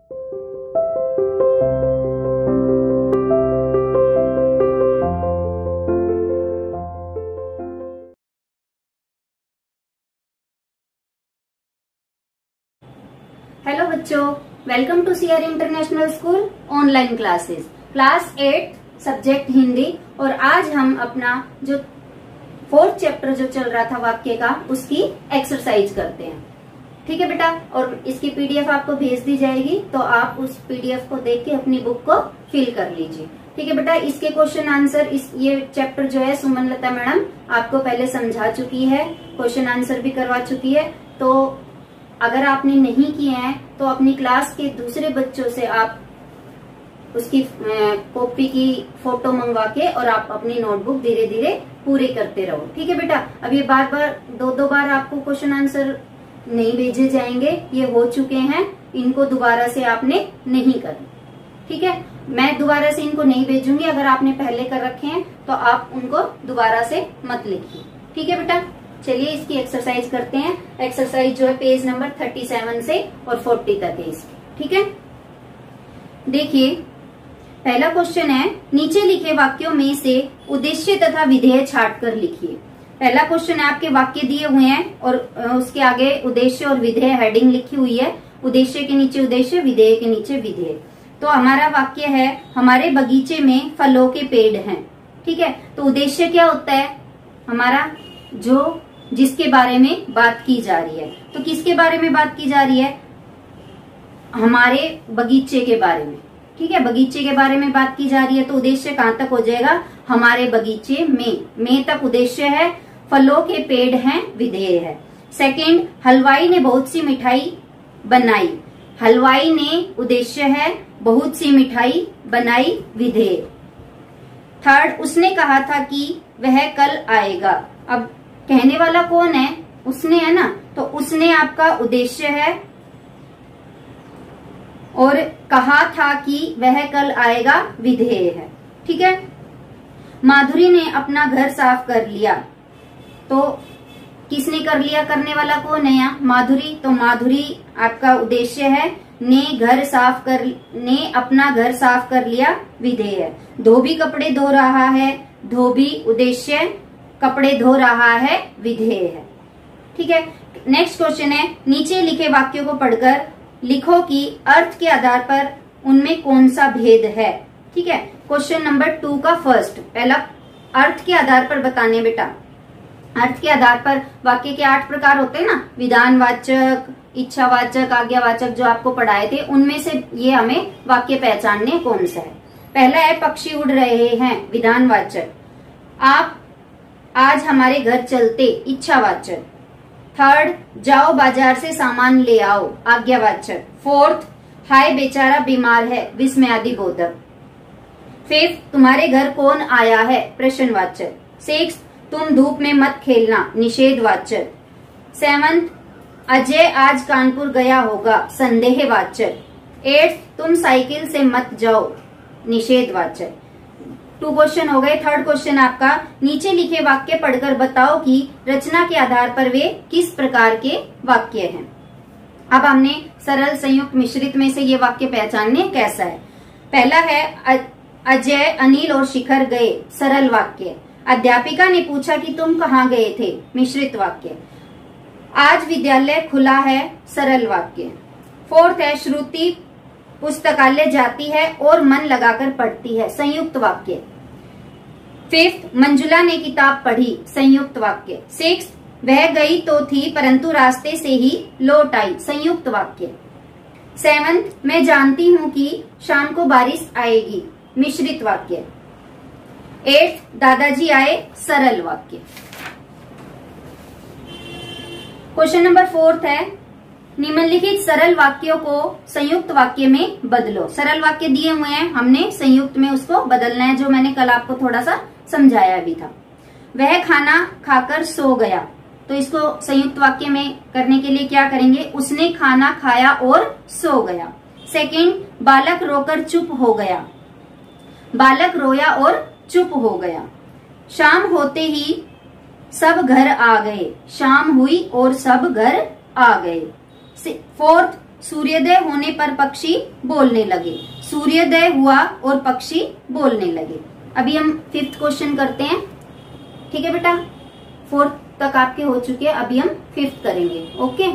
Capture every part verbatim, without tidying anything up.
Hello बच्चों, welcome to CR international school online classes, class eight subject Hindi. और आज हम अपना जो फोर्थ चैप्टर जो चल रहा था वाक्य का, उसकी एक्सरसाइज करते हैं। ठीक है बेटा, और इसकी पीडीएफ आपको भेज दी जाएगी, तो आप उस पीडीएफ को देख के अपनी बुक को फिल कर लीजिए। ठीक है बेटा, इसके क्वेश्चन आंसर, इस ये चैप्टर जो है सुमन लता मैडम आपको पहले समझा चुकी है, क्वेश्चन आंसर भी करवा चुकी है। तो अगर आपने नहीं किए हैं तो अपनी क्लास के दूसरे बच्चों से आप उसकी कॉपी की फोटो मंगवा के और आप अपनी नोटबुक धीरे धीरे पूरे करते रहो। ठीक है बेटा, अब ये बार बार दो दो बार आपको क्वेश्चन आंसर नहीं भेजे जाएंगे, ये हो चुके हैं, इनको दोबारा से आपने नहीं करना। ठीक है, मैं दोबारा से इनको नहीं भेजूंगी, अगर आपने पहले कर रखे हैं तो आप उनको दोबारा से मत लिखिए। ठीक है बेटा, चलिए इसकी एक्सरसाइज करते हैं। एक्सरसाइज जो है पेज नंबर थर्टी सेवन से और फोर्टी तक है इसकी। ठीक है, देखिए पहला क्वेश्चन है, नीचे लिखे वाक्यों में से उद्देश्य तथा विधेय छांट कर लिखिए। पहला क्वेश्चन है, आपके वाक्य दिए हुए हैं और उसके आगे उद्देश्य और विधेय हेडिंग लिखी हुई है। उद्देश्य के नीचे उद्देश्य, विधेय के नीचे विधेय। तो हमारा वाक्य है, हमारे बगीचे में फलों के पेड़ हैं। ठीक है, तो उद्देश्य क्या होता है हमारा, जो जिसके बारे में बात की जा रही है। तो किसके बारे में बात की जा रही है, हमारे बगीचे के बारे में। ठीक है, बगीचे के बारे में बात की जा रही है, तो उद्देश्य कहां तक हो जाएगा, हमारे बगीचे में, में तक उद्देश्य है। फलों के पेड़ हैं, विधेय है। सेकंड, हलवाई ने बहुत सी मिठाई बनाई। हलवाई ने उद्देश्य है, बहुत सी मिठाई बनाई, विधेय। थर्ड, उसने कहा था कि वह कल आएगा। अब कहने वाला कौन है, उसने है ना, तो उसने आपका उद्देश्य है और कहा था कि वह कल आएगा, विधेय है। ठीक है, माधुरी ने अपना घर साफ कर लिया। तो किसने कर लिया, करने वाला कौन है यहाँ, माधुरी। तो माधुरी आपका उद्देश्य है, ने घर साफ कर, ने अपना घर साफ कर लिया, विधेय है। धोबी कपड़े धो रहा है। धोबी उद्देश्य, कपड़े धो रहा है, विधेय है। ठीक है, नेक्स्ट क्वेश्चन है, नीचे लिखे वाक्यों को पढ़कर लिखो कि अर्थ के आधार पर उनमें कौन सा भेद है। ठीक है, क्वेश्चन नंबर टू का फर्स्ट, पहला अर्थ के आधार पर बताने बेटा। अर्थ के आधार पर वाक्य के आठ प्रकार होते हैं ना, विधानवाचक, इच्छावाचक, आज्ञावाचक, जो आपको पढ़ाए थे, उनमें से ये हमें वाक्य पहचानने कौन सा है। पहला है, पक्षी उड़ रहे हैं, विधानवाचक। आप आज हमारे घर चलते, इच्छावाचक। थर्ड, जाओ बाजार से सामान ले आओ, आज्ञावाचक। फोर्थ, हाय बेचारा बीमार है, विस्मयादिबोधक। फिफ्थ, तुम्हारे घर कौन आया है, प्रश्नवाचक। सिक्स, तुम धूप में मत खेलना, निषेधवाचक। सेवंथ, अजय आज कानपुर गया होगा, संदेहवाचक। एट्थ, तुम साइकिल से मत जाओ, निषेधवाचक। टू क्वेश्चन हो गए। थर्ड क्वेश्चन आपका, नीचे लिखे वाक्य पढ़कर बताओ कि रचना के आधार पर वे किस प्रकार के वाक्य हैं। अब हमने सरल, संयुक्त, मिश्रित में से ये वाक्य पहचानने कैसा है। पहला है, अजय, अनिल और शिखर गए, सरल वाक्य। अध्यापिका ने पूछा कि तुम कहाँ गए थे, मिश्रित वाक्य। आज विद्यालय खुला है, सरल वाक्य। फोर्थ है, श्रुति पुस्तकालय जाती है और मन लगाकर पढ़ती है, संयुक्त वाक्य। फिफ्थ, मंजुला ने किताब पढ़ी, संयुक्त वाक्य। सिक्स, वह गई तो थी परंतु रास्ते से ही लौट आई, संयुक्त वाक्य। सेवंथ, मैं जानती हूँ कि शाम को बारिश आएगी, मिश्रित वाक्य। एट्थ, दादाजी आए, सरल वाक्य। क्वेश्चन नंबर फोर्थ है, निम्नलिखित सरल वाक्यों को संयुक्त वाक्य में बदलो। सरल वाक्य दिए हुए हैं, हमने संयुक्त में उसको बदलना है, जो मैंने कल आपको थोड़ा सा समझाया भी था। वह खाना खाकर सो गया, तो इसको संयुक्त वाक्य में करने के लिए क्या करेंगे, उसने खाना खाया और सो गया। सेकंड, बालक रोकर चुप हो गया, बालक रोया और चुप हो गया। शाम होते ही सब घर आ गए, शाम हुई और सब घर आ गए। फोर्थ, सूर्योदय होने पर पक्षी बोलने लगे। सूर्योदय हुआ और पक्षी बोलने लगे। अभी हम फिफ्थ क्वेश्चन करते हैं। ठीक है बेटा, फोर्थ तक आपके हो चुके हैं, अभी हम फिफ्थ करेंगे। ओके,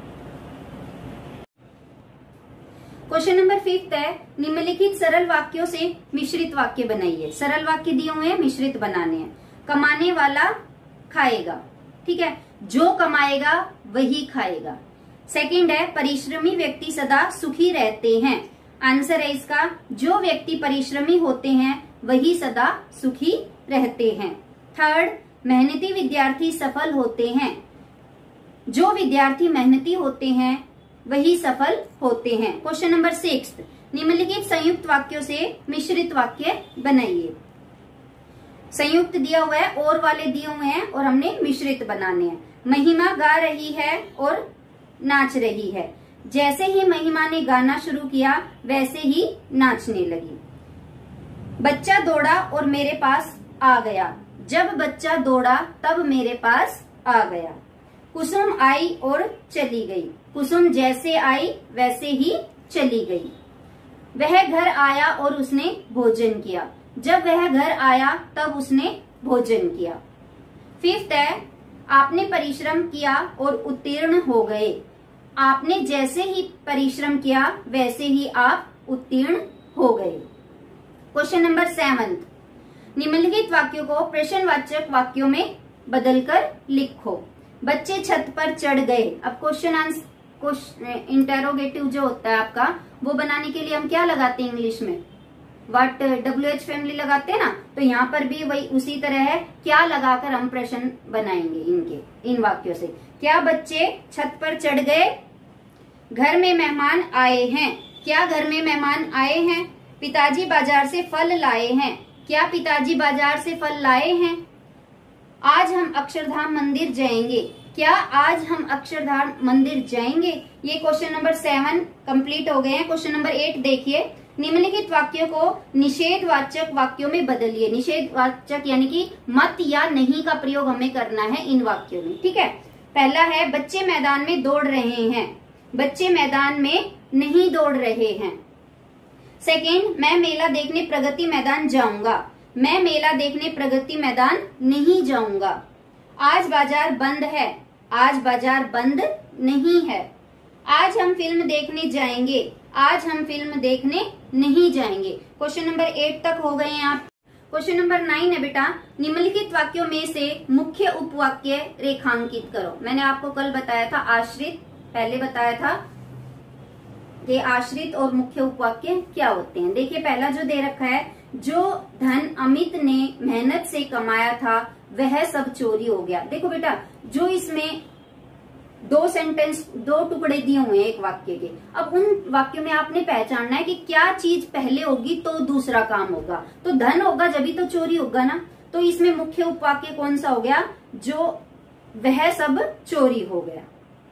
क्वेश्चन नंबर फिफ्थ है, निम्नलिखित सरल वाक्यों से मिश्रित वाक्य बनाइए। सरल वाक्य दिए हुए हैं, मिश्रित बनाने हैं। कमाने वाला खाएगा, ठीक है, जो कमाएगा वही खाएगा। सेकंड है, परिश्रमी व्यक्ति सदा सुखी रहते हैं। आंसर है इसका, जो व्यक्ति परिश्रमी होते हैं वही सदा सुखी रहते हैं। थर्ड, मेहनती विद्यार्थी सफल होते हैं। जो विद्यार्थी मेहनती होते हैं वही सफल होते हैं। क्वेश्चन नंबर सिक्स, निम्नलिखित संयुक्त वाक्यों से मिश्रित वाक्य बनाइए। संयुक्त दिया हुआ है, और वाले दिए हुए हैं और हमने मिश्रित बनाने हैं। महिमा गा रही है और नाच रही है। जैसे ही महिमा ने गाना शुरू किया वैसे ही नाचने लगी। बच्चा दौड़ा और मेरे पास आ गया। जब बच्चा दौड़ा तब मेरे पास आ गया। कुसुम आई और चली गई। कुसुम जैसे आई वैसे ही चली गई। वह घर आया और उसने भोजन किया। जब वह घर आया तब उसने भोजन किया। फिफ्थ है, आपने परिश्रम किया और उत्तीर्ण हो गए। आपने जैसे ही परिश्रम किया वैसे ही आप उत्तीर्ण हो गए। क्वेश्चन नंबर सेवन, निम्नलिखित वाक्यों को प्रश्नवाचक वाक्यों में बदलकर लिखो। बच्चे छत पर चढ़ गए। अब क्वेश्चन आंसर इंटेरोगेटिव जो होता है आपका, वो बनाने के लिए हम क्या लगाते हैं इंग्लिश में, व्हाट डब्ल्यू एच फैमिली लगाते हैं ना, तो यहाँ पर भी वही उसी तरह है, क्या लगाकर हम प्रश्न बनाएंगे इनके इन वाक्यों से। क्या बच्चे छत पर चढ़ गए? घर में मेहमान आए हैं। क्या घर में मेहमान आए हैं? पिताजी बाजार से फल लाए हैं। क्या पिताजी बाजार से फल लाए हैं? आज हम अक्षरधाम मंदिर जाएंगे। क्या आज हम अक्षरधाम मंदिर जाएंगे? ये क्वेश्चन नंबर सेवन कंप्लीट हो गए हैं। क्वेश्चन नंबर एट देखिए, निम्नलिखित वाक्यों को निषेधवाचक वाक्यों में बदलिए। निषेधवाचक यानी कि मत या नहीं का प्रयोग हमें करना है इन वाक्यों में, ठीक है। पहला है, बच्चे मैदान में दौड़ रहे हैं। बच्चे मैदान में नहीं दौड़ रहे हैं। सेकेंड, मैं मेला देखने प्रगति मैदान जाऊंगा। मैं मेला देखने प्रगति मैदान नहीं जाऊंगा। आज बाजार बंद है। आज बाजार बंद नहीं है। आज हम फिल्म देखने जाएंगे। आज हम फिल्म देखने नहीं जाएंगे। क्वेश्चन नंबर एट तक हो गए हैं आप। क्वेश्चन नंबर नाइन है बेटा, निम्नलिखित वाक्यों में से मुख्य उपवाक्य रेखांकित करो। मैंने आपको कल बताया था आश्रित, पहले बताया था कि आश्रित और मुख्य उपवाक्य क्या होते हैं। देखिए पहला जो दे रखा है, जो धन अमित ने मेहनत से कमाया था वह सब चोरी हो गया। देखो बेटा, जो इसमें दो सेंटेंस, दो टुकड़े दिए हुए हैं एक वाक्य के, अब उन वाक्यों में आपने पहचानना है कि क्या चीज पहले होगी तो दूसरा काम होगा। तो धन होगा जब तो चोरी होगा ना, तो इसमें मुख्य उपवाक्य कौन सा हो गया? जो वह सब चोरी हो गया।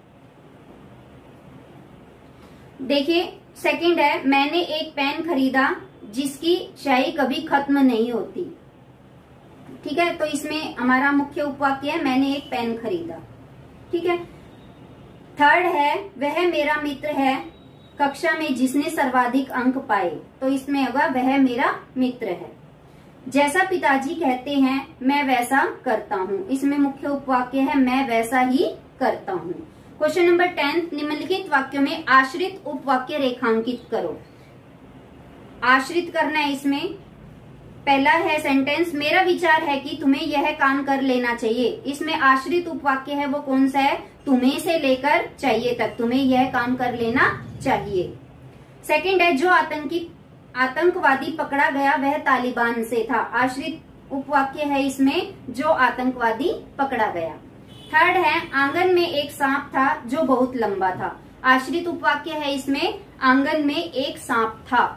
देखिए सेकंड है, मैंने एक पेन खरीदा जिसकी स्याही कभी खत्म नहीं होती। ठीक है, तो इसमें हमारा मुख्य उपवाक्य है मैंने एक पेन खरीदा। ठीक है। थर्ड है, वह मेरा मित्र है कक्षा में जिसने सर्वाधिक अंक पाए। तो इसमें होगा वह मेरा मित्र है। जैसा पिताजी कहते हैं मैं वैसा करता हूँ। इसमें मुख्य उपवाक्य है मैं वैसा ही करता हूँ। क्वेश्चन नंबर टेन, निम्नलिखित वाक्यों में आश्रित उपवाक्य रेखांकित करो। आश्रित करना है इसमें। पहला है सेंटेंस, मेरा विचार है कि तुम्हें यह काम कर लेना चाहिए। इसमें आश्रित उपवाक्य है वो कौन सा है? तुम्हें से लेकर चाहिए तक, तुम्हें यह काम कर लेना चाहिए। सेकंड है, जो आतंकी आतंकवादी पकड़ा गया वह तालिबान से था। आश्रित उपवाक्य है इसमें, जो आतंकवादी पकड़ा गया। थर्ड है, आंगन में एक सांप था जो बहुत लंबा था। आश्रित उपवाक्य है इसमें, आंगन में एक सांप था।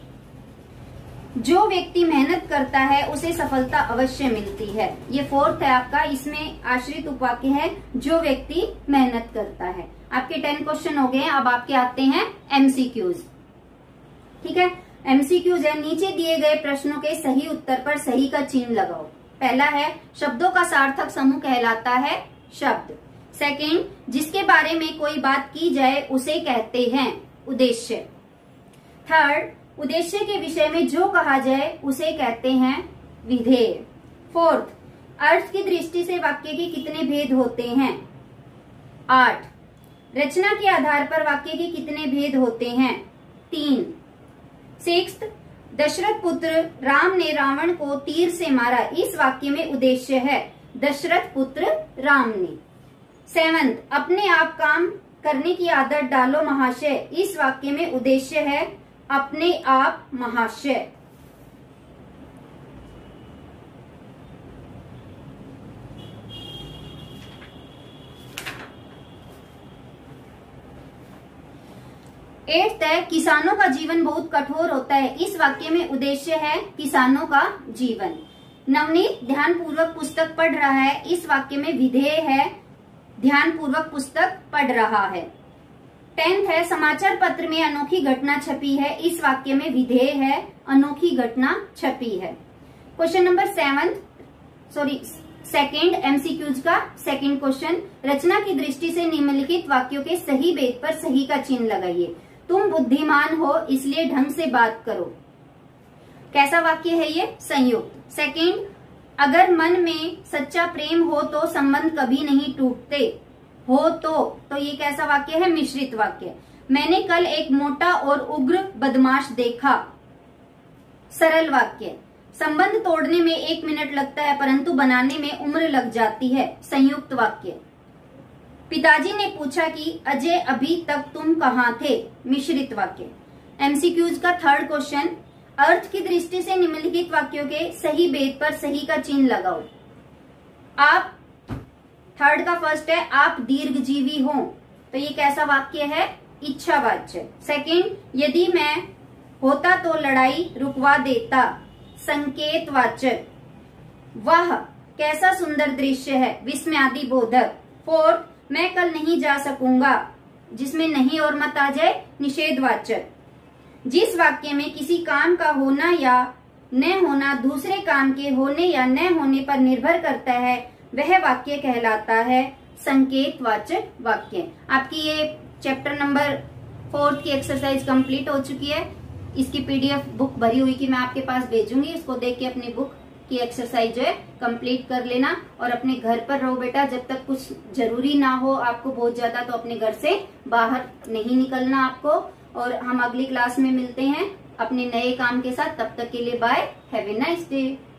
जो व्यक्ति मेहनत करता है उसे सफलता अवश्य मिलती है। ये फोर्थ है आपका, इसमें आश्रित उपवाक्य है जो व्यक्ति मेहनत करता है। आपके टेन क्वेश्चन हो गए। अब आपके आते हैं एमसीक्यूज। ठीक है, एमसीक्यूज है, नीचे दिए गए प्रश्नों के सही उत्तर पर सही का चिन्ह लगाओ। पहला है, शब्दों का सार्थक समूह कहलाता है शब्द। सेकेंड, जिसके बारे में कोई बात की जाए उसे कहते हैं उद्देश्य। थर्ड, उद्देश्य के विषय में जो कहा जाए उसे कहते हैं विधेय। फोर्थ, अर्थ की दृष्टि से वाक्य के कितने भेद होते हैं? आठ। रचना के आधार पर वाक्य के कितने भेद होते हैं? तीन। सिक्स्थ, दशरथ पुत्र राम ने रावण को तीर से मारा, इस वाक्य में उद्देश्य है दशरथ पुत्र राम ने। सेवंथ, अपने आप काम करने की आदत डालो महाशय, इस वाक्य में उद्देश्य है अपने आप महाशय। एट्थ है, किसानों का जीवन बहुत कठोर होता है, इस वाक्य में उद्देश्य है किसानों का जीवन। नवनीत ध्यान पूर्वक पुस्तक पढ़ रहा है, इस वाक्य में विधेय है ध्यान पूर्वक पुस्तक पढ़ रहा है। टेंथ है, समाचार पत्र में अनोखी घटना छपी है, इस वाक्य में विधेय है अनोखी घटना छपी है। Question number seven sorry second MCQs का सेकेंड क्वेश्चन, रचना की दृष्टि से निम्नलिखित वाक्यों के सही भेद पर सही का चिन्ह लगाइए। तुम बुद्धिमान हो इसलिए ढंग से बात करो। कैसा वाक्य है ये? संयुक्त। सेकेंड, अगर मन में सच्चा प्रेम हो तो संबंध कभी नहीं टूटते हो तो तो ये कैसा वाक्य है? मिश्रित वाक्य। मैंने कल एक मोटा और उग्र बदमाश देखा। सरल वाक्य। संबंध तोड़ने में एक मिनट लगता है परंतु बनाने में उम्र लग जाती है। संयुक्त वाक्य। पिताजी ने पूछा कि अजय अभी तक तुम कहाँ थे? मिश्रित वाक्य। एमसीक्यूज का थर्ड क्वेश्चन, अर्थ की दृष्टि से निम्नलिखित वाक्यों के सही भेद पर सही का चिन्ह लगाओ। आप, थर्ड का फर्स्ट है आप दीर्घजीवी हो, तो ये कैसा वाक्य है? इच्छावाच्य। सेकंड, यदि मैं होता तो लड़ाई रुकवा देता। संकेतवाचक। वह कैसा सुंदर दृश्य है? विस्मयादि बोधक। फोर्थ, मैं कल नहीं जा सकूंगा, जिसमें नहीं और मत आ जाए निषेधवाचक। जिस वाक्य में किसी काम का होना या न होना दूसरे काम के होने या न होने पर निर्भर करता है वह वाक्य कहलाता है संकेतवाचक वाक्य। आपकी ये चैप्टर नंबर फोर्थ की एक्सरसाइज कंप्लीट हो चुकी है। इसकी पीडीएफ बुक भरी हुई की मैं आपके पास भेजूंगी, इसको देख के अपनी बुक की एक्सरसाइज जो है कंप्लीट कर लेना और अपने घर पर रहो बेटा। जब तक कुछ जरूरी ना हो आपको बहुत ज्यादा, तो अपने घर से बाहर नहीं निकलना आपको। और हम अगली क्लास में मिलते हैं अपने नए काम के साथ। तब तक के लिए bye, have a nice day.